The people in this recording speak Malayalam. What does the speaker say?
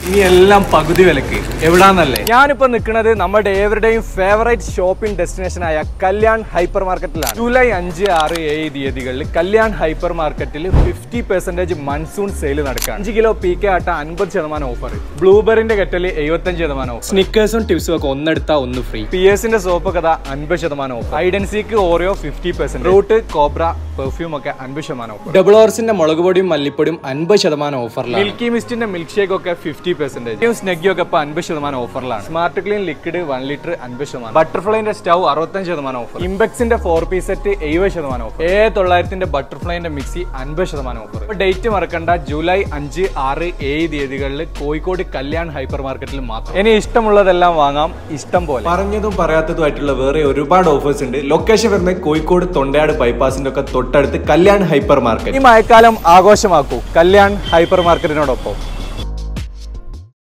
ഇനി എല്ലാം പകുതി വിലക്ക് എവിടാന്നല്ലേ? ഞാനിപ്പോ നിൽക്കുന്നത് നമ്മുടെ ഏവരുടെയും ഫേവറേറ്റ് ഷോപ്പിംഗ് ഡെസ്റ്റിനേഷൻ ആയ കല്യാൺ ഹൈപ്പർ മാർക്കറ്റിലാണ്. ജൂലൈ 5, 6, 7 തീയതികളിൽ കല്യാൺ ഹൈപ്പർ മാർക്കറ്റിൽ 50% മൺസൂൺ സെയിൽ നടക്കുക. 5 കിലോ PK ആട്ട 50% ഓഫർ, ബ്ലൂബെറിന്റെ കെറ്റല് 75% ഓഫർ, സ്നിക്കേഴ്സും ടിപ്സും ഒക്കെ ഒന്നെടുത്താൽ ഒന്ന് ഫ്രീ, PS-ന്റെ സോപ്പ് കഥ 50% ഓഫർ, ഐഡൻസിക്ക് ഓറിയോ 50%, റൂട്ട് കോബ്ര പെർഫ്യൂം ഒക്കെ 50% ഓഫർ, ഡബിൾ ഓർസിന്റെ മുളക് പൊടിയും മല്ലിപ്പൊടിയും 50% ഓഫറിലാണ്, മിൽക്കി മിസ്റ്റിന്റെ മിൽക്ക് ഷേക്ക് ഒക്കെ 50%, സ്നെഗ്ഗി ഒക്കെ 50% ഓഫറിലാണ്, സ്മാർട്ട് ക്ലീൻ ലിക്വിഡ് 1 ലിറ്റർ 50%, ബട്ടർഫ്ലൈന്റെ സ്റ്റൗ 65% ഓഫർ, ഇംബെക്സിന്റെ 4-piece സെറ്റ് 70% ഓഫർ, A900ന്റെ ബട്ടർഫ്ലൈന്റെ മിക്സി 50% ഓഫർ. ഡേറ്റ് മറക്കണ്ട, ജൂലൈ 5, 6, 7 തീയതികളിൽ കോഴിക്കോട് കല്യാൺ ഹൈപ്പർ മാർക്കറ്റിൽ മാത്രം. ഇനി ഇഷ്ടമുള്ളതെല്ലാം വാങ്ങാം, ഇഷ്ടം പോലെ. പറഞ്ഞതും പറയാത്തതുമായിട്ടുള്ള വേറെ ഒരുപാട് ഓഫേഴ്സ് ഉണ്ട്. ലൊക്കേഷൻ വരുന്നത് കോഴിക്കോട് തൊണ്ടയാട് ബൈപ്പാസിന്റെ ഒക്കെ തൊട്ടടുത്ത് കല്യാൺ ഹൈപ്പർ മാർക്കറ്റ്. ഈ മഴക്കാലം ആഘോഷമാക്കൂ കല്യാൺ ഹൈപ്പർ മാർക്കറ്റിനോടൊപ്പം.